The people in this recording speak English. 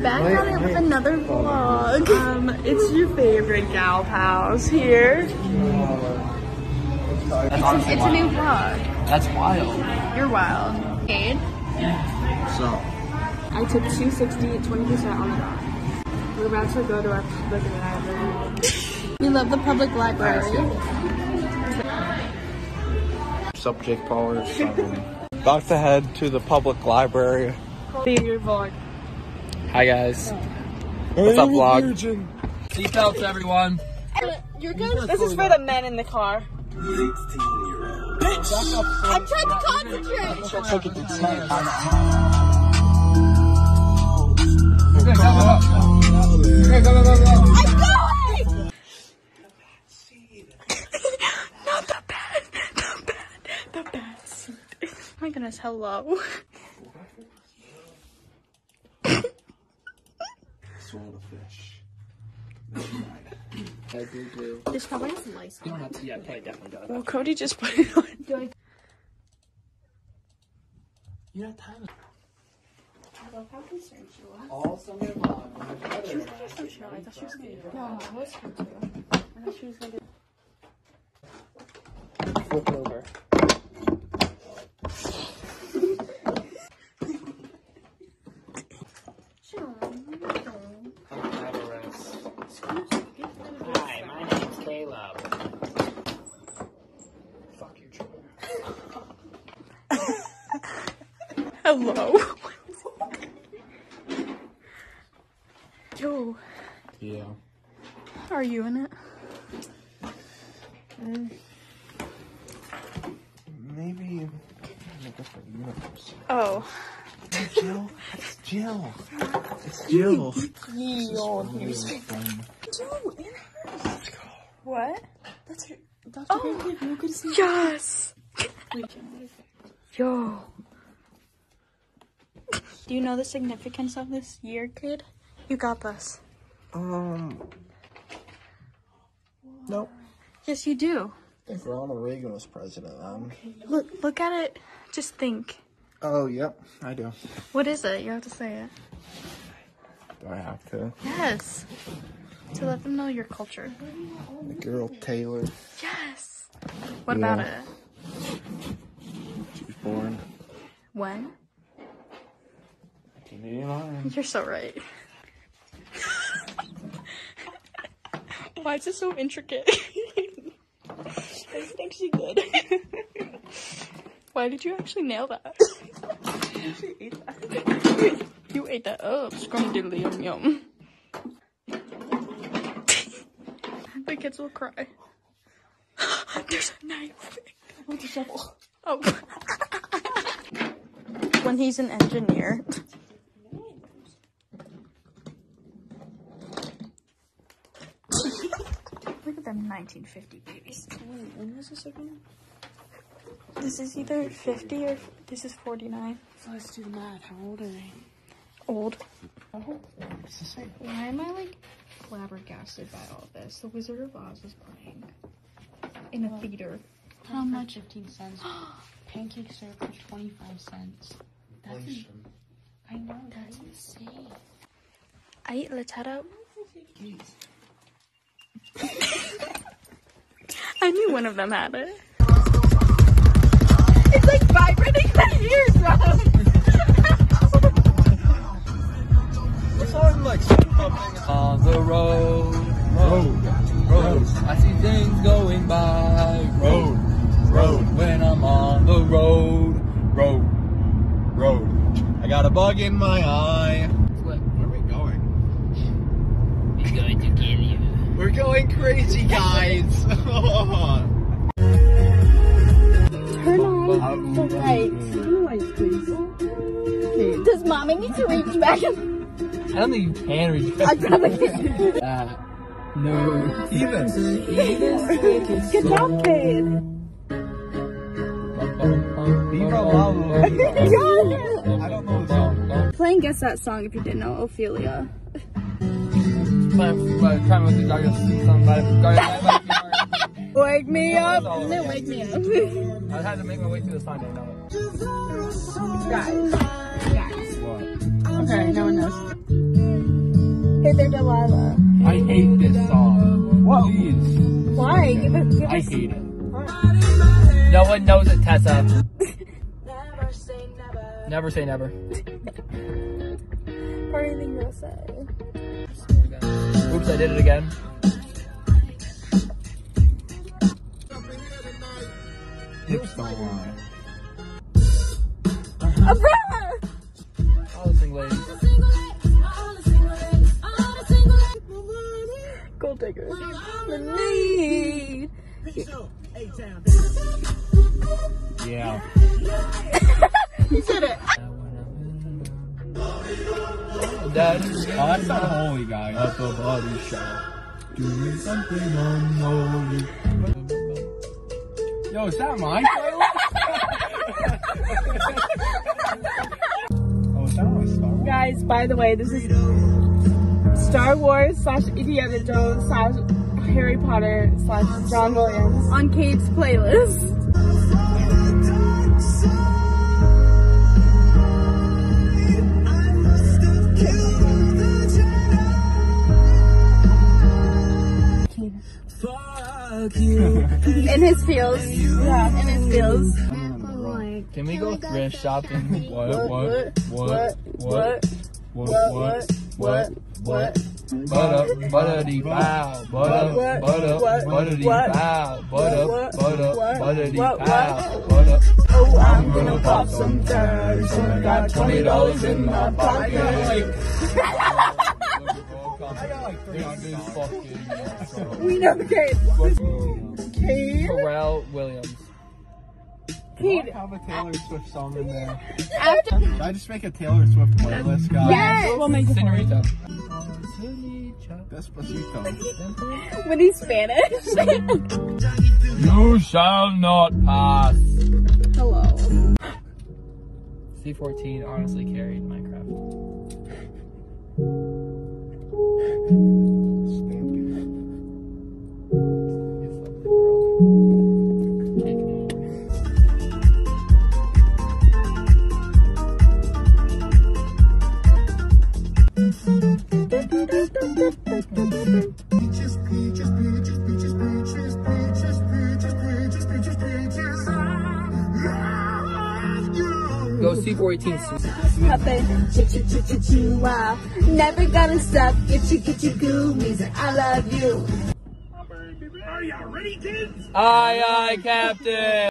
Back at it with another vlog. It's your favorite gal pals here. It's a new vlog. That's wild. You're wild. Cade? So, I took 260 at 20% on the dot. We're about to go to our public library. We love the public library. subject power. About to head to the public library. Be your vlog. Hi guys. What's up, vlog? Seatbelts, everyone. You're good. This is for the men in the car. I'm trying to concentrate. I'm going! Not the bad. The bad seat. Oh my goodness, hello. Swallow the fish. This probably has lice on it. Yeah, probably definitely does. Well, Cody just put it on. You don't have time. I love how concerned you are. All summer long. She was so chill. I thought she was gonna do it. No, I was going to. I thought she was gonna do it. Flip over. Hi, my name's Caleb. Fuck your trailer. Hello. Yo. Yeah. Are you in it? Maybe make a different universe. Oh. Jill. It's Jill. It's Jill. What? That's her. Dr. Oh. Grant, real good to see you. Yes. Yo. Do you know the significance of this year, kid? You got this. Nope. Yes, you do. I think Ronald Reagan was president. Look at it. Just think. Oh, yep, I do. What is it? You have to say it. Do I have to? Yes. To let them know your culture. The girl Taylor. Yes. What about it? She was born. When? 1989. You're so right. Why is it so intricate? I think she did. Why did you actually nail that? She ate that. You ate that up. Scrum diddly yum yum. The kids will cry. There's a knife. With the shovel. Oh. When he's an engineer. Look at them 1950 babies. Wait, when was this again? This is either 50 or this is 49. So let's do the math. How old are they? Old. Oh. It's the same. Why am I like flabbergasted by all this? The Wizard of Oz is playing in a theater. How much? 15 cents. Pancake syrup for 25 cents. That's I know, that's insane. Let's head out. I knew one of them had it. It's like vibrating my ears, Rob. It's always like on the road. I see things going by. Road. When I'm on the road. I got a bug in my eye. Where are we going? He's going to kill you. We're going crazy, guys. Turn on the lights. Turn the lights, please. Does mommy need to reach back? I don't think you can reach I probably can. No. Even. Good job, kid. Viva la la. I don't know the song. Playing Guess That Song if you didn't know, Ophelia. Wake me up. No, wake me up. I had to make my way through the song. I know it. Guys. Okay, no one knows. Hey there, Delilah. I hate this song. What? Please. Why? Give us. I hate it. No one knows it, Tessa. Never say never. Never say never. Or anything you'll say. Oops, I did it again. Hips don't lie. Umbrella! All the single ladies. Gold digger. The need. Yeah. He said it. Daddy. Oh, that's not holy, guys. At the body shop. Doing something unholy. Yo, is that my playlist? Oh, is that my Star Wars? Guys, by the way, this is Star Wars / Indiana Jones / Harry Potter / John Williams on Kate's playlist. In his feels. Yeah, in his feels. Can we go thrift shopping? What? Buttity bow, buttity bow. Oh, I'm gonna pop some tags. Got $20 in my pocket. I got like 300 fucking. We know Kate. Kate. Pharrell Williams. Do I have a Taylor Swift song in there? After. Should I just make a Taylor Swift playlist, guys? Yes. We'll make it. Senorita. Despacito. When he's Spanish. You shall not pass. Hello. C14 honestly carried Minecraft. Go C14. Wow. Never gonna stop. Get you goomies. I love you. Aye, aye, Captain.